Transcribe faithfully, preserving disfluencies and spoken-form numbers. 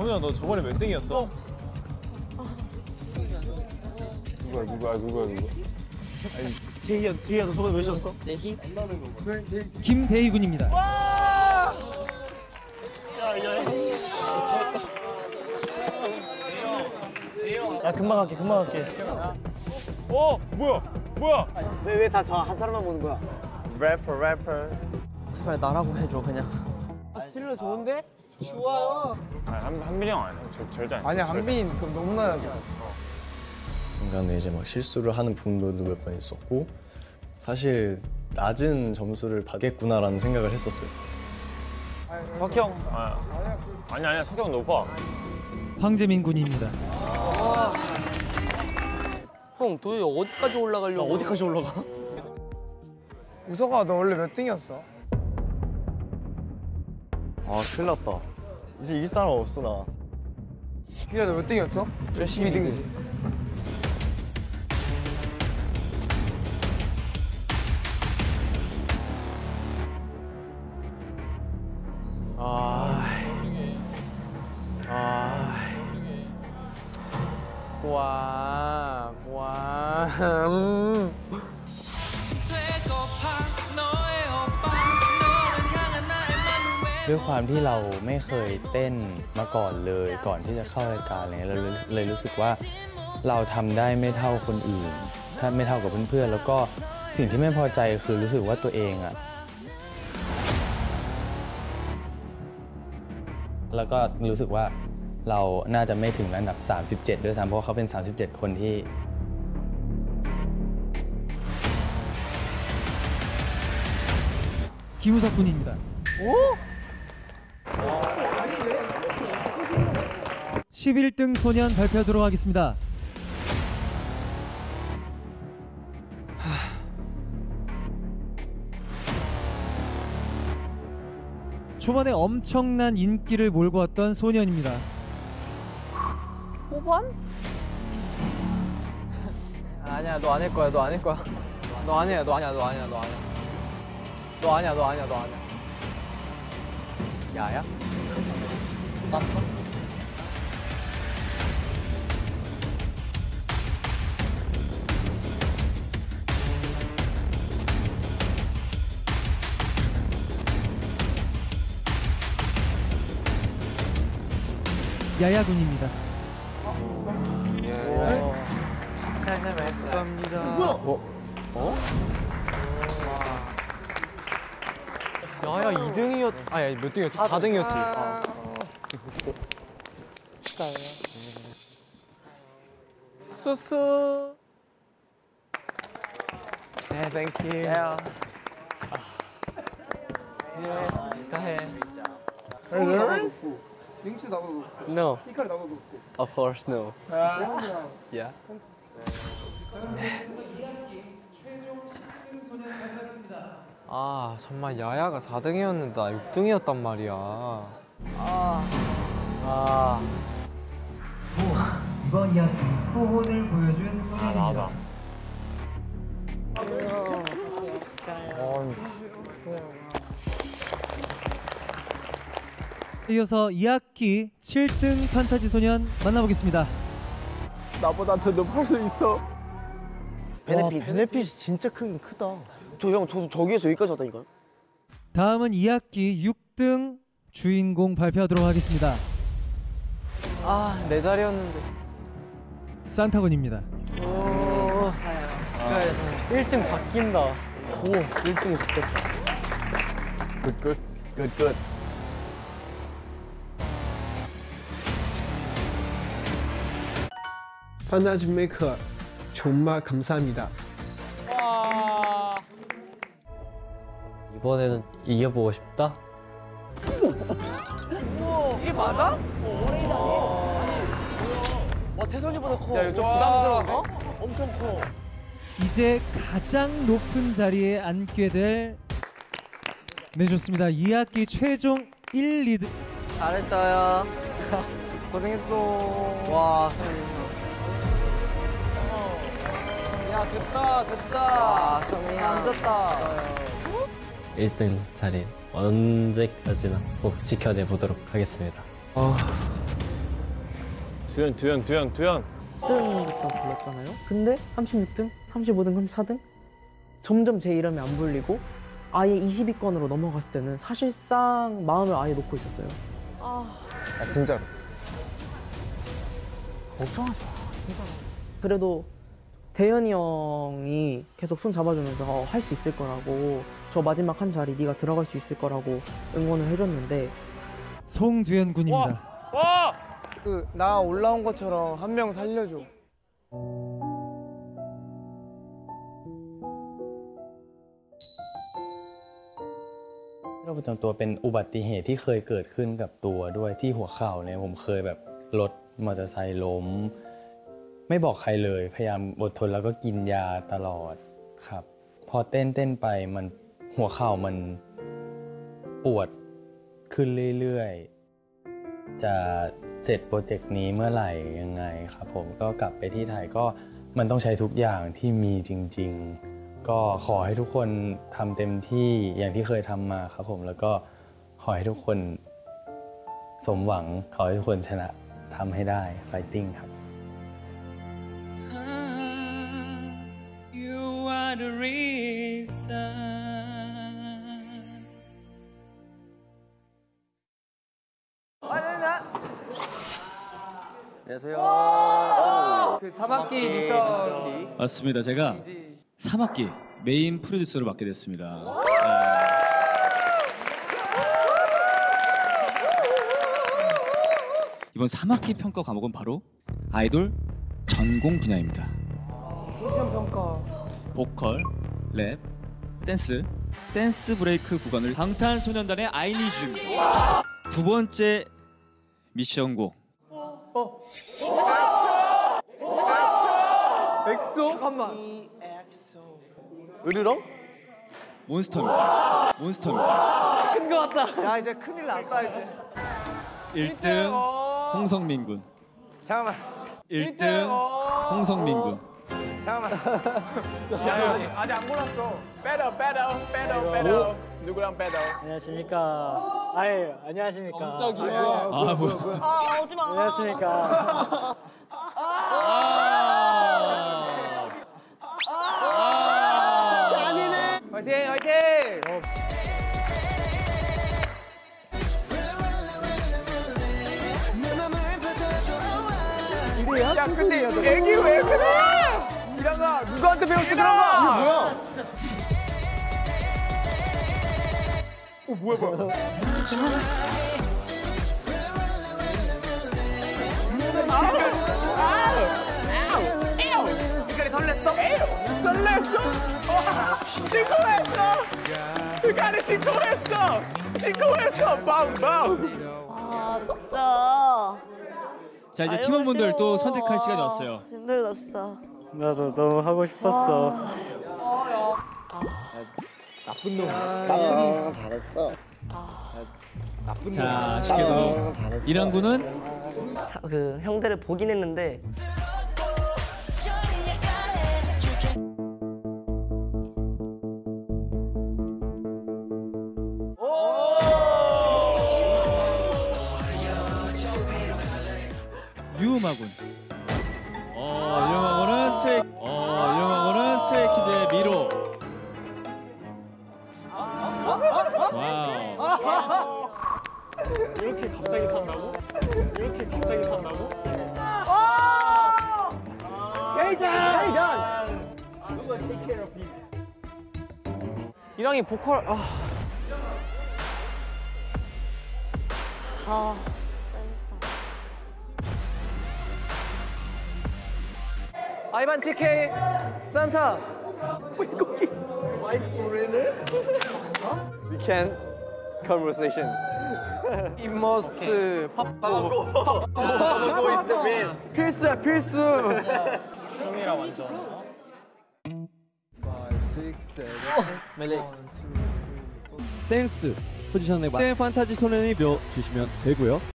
형아, 너 저번에 몇 등이었어? 누구야, 누구야, 누구야, 누구? 아니, 태희야, 태희야, 너 저번에 몇 셨어? 태희? 김대희 군입니다. 와! 야, 야, 야. 야, 금방 갈게, 금방 갈게. 어, 뭐야, 뭐야? 왜 왜 다 저 한 사람만 보는 거야? 래퍼, 래퍼. 제발 나라고 해줘 그냥. 아, 스틸러 좋은데? 좋아요. 아니, 한, 한빈이 형 아니야. 저, 절대 아니야. 아니야, 한빈 그럼 너무 나야지. 중간에 이제 막 실수를 하는 부분도 몇 번 있었고 사실 낮은 점수를 받겠구나라는 생각을 했었어요. 석형. 아, 아니 아니야, 석형 높아. 황재민 군입니다. 형 도대체 어디까지 올라가려고? 어디까지 올라가? 우석아, 너 원래 몇 등이었어? 아 큰일 났다. 이제 이길 사람 없어 나. 희야, 너 몇 등이었어? 열심히 등이지. 아, 아, 와, 와. 음. ด้วยความที่เราไม่เคยเต้นมาก่อนเลยก่อนที่จะเข้ารายการอะไรเงี้ยเราเลยรู้สึกว่าเราทำได้ไม่เท่าคนอื่นถ้าไม่เท่ากับเพื่อนๆแล้วก็สิ่งที่ไม่พอใจคือรู้สึกว่าตัวเองอะแล้วก็รู้สึกว่าเราน่าจะไม่ถึงอันดับสามสิบเจ็ดด้วยซ้ำเพราะเขาเป็นสามสิบเจ็ดคนที่ 김우석 군입니다. 십일 등 소년 발표하도록 하겠습니다. 초반에 엄청난 인기를 몰고 왔던 소년입니다. 초반? 아니야, 너 아닐 거야, 너 아닐 거야. 너 아니야, 너 아니야, 너 아니야, 너 아니야. 너 아니야, 너 아니야, 너 아니야. 야야? 산타? 야야 군입니다. 감사합니다. 어? 어? 야야 이 등이었... 아니 몇 등이었지? 사 등이었지. 아. 축하해요. 쏘쏘. 네, 땡큐. 야. 예, 축하해. 링츠 나도 놓고. No. 히카를 나도 놓고. Of course no. Yeah. 아 정말 야야가 사 등이었는데 나 육 등이었단 말이야. 아. 아. 이번 이야기 소혼을 보여준 소년입니다. 이어서 이 학기 칠 등 판타지 소년 만나보겠습니다. 나보다 더 높을 수 있어. 베네핏. 베네핏이 진짜 크긴 크다. 저 형 저도 저기에서 여기까지 왔다니까요. 다음은 이 학기 육 등 주인공 발표하도록 하겠습니다. 아 내 자리였는데. 산타군입니다. 오. 아, 일 등 바뀐다. 오, 일 등 바뀌었다. 굿굿. 굿굿. 판타지 메이커 정말 감사합니다. 와. 이번에는 이겨보고 싶다. 이게 맞아? 와, 태선이보다 커. 야, 이거 좀 부담스러운데? 어? 엄청 커. 이제 가장 높은 자리에 앉게 될 네, 좋습니다. 이 학기 최종 일, 이 등 잘했어요. 고생했어. 와, 야, 됐다, 됐다. 와, 앉았다. 일 등 자리 언제까지나 꼭 지켜내 보도록 하겠습니다. 아, 두현 두현 두현 두현. 일 등부터 불렀잖아요. 근데 삼십육 등, 삼십오 등, 삼십사 등 점점 제 이름이 안 불리고 아예 이십 위권으로 넘어갔을 때는 사실상 마음을 아예 놓고 있었어요. 아 진짜로. 걱정하지 마, 진짜로. 그래도 대현이 형이 계속 손 잡아주면서 어, 할 수 있을 거라고, 저 마지막 한 자리 네가 들어갈 수 있을 거라고 응원을 해줬는데. 송두현 군입니다. 그 나 올라온 것처럼 한 명 살려줘. โรคประจำตัวเป็นอุบัติเหตุที่เคยเกิดขึ้นกับตัวด้วยที่หัวเข่าเนี่ยผมเคยแบบรถมอเตอร์ไซค์ล้มไม่บอกใครเลยพยายามอดทนแล้วก็กินยาตลอดครับพอเต้นเต้นไปมันหัวเข่ามันปวดขึ้นเรื่อยๆจะเสร็จโปรเจกต์นี้เมื่อไหร่ยังไงครับผมก็กลับไปที่ไทยก็มันต้องใช้ทุกอย่างที่มีจริงๆก็ขอให้ทุกคนทำเต็มที่อย่างที่เคยทำมาครับผมแล้วก็ขอให้ทุกคนสมหวังขอให้ทุกคนชนะทำให้ได้ไฟติ้งครับ You are the reason 안녕하세요. 그 삼 학기 미션. 맞습니다. 제가 삼 학기 메인 프로듀서를 맡게 됐습니다. 네. 이번 삼 학기 평가 과목은 바로 아이돌 전공 분야입니다. 포지션 평가. 보컬, 랩, 댄스, 댄스 브레이크 구간을 방탄소년단의 I Need You입니다. 두 번째 미션곡. 어. 엑소? 잠깐만. 으르렁? 몬스터입니다. 몬스터입니다. 큰 거 같다. 야 이제 큰일 났다 이제. 일 등 홍성민 군. 잠깐만. 일 등 홍성민 군. 잠깐만. 야, 야 아직 안 골랐어. 배더 배더 배더 배더. 누구랑 배더? 안녕하십니까. 아예 안녕하십니까. 깜짝이야. 아 뭐야? 아 오지 마. 안녕하십니까. 잔이네. 화이팅 화이팅. 야 근데 애기 왜 그래? 이랑아 누구한테 배웠어 그런 거? 이게 뭐야? 어 뭐야 뭐야? 이까리 설렜어? 설렜어? 신고했어! 이까리 신고했어! 신고했어! 빵빵! 아 진짜. 자 이제 팀원분들 또 선택할 시간이 왔어요. 힘들었어. 나도 너무 하고 싶었어. 나쁜 놈. 나쁜 놈. 잘했어. 나쁜 놈. 자 쉽게도 이란 군은 사, 그 형들을 보긴 했는데 유음하군. 어 유음하고는 스트레이. 어 유음하고는 스트레이키즈의 미로. 와우. 이렇게 갑자기 산다고? 이렇게 갑자기 산다고? 이랑이 보컬. 아. 아 아이반 티케이 산타. We can conversation. 인머스트 팝고. Go is the best. 필수야 필수. 춤이라 완전. 댄스 포지션에 맞는 판타지 소년이 묘 주시면 되고요.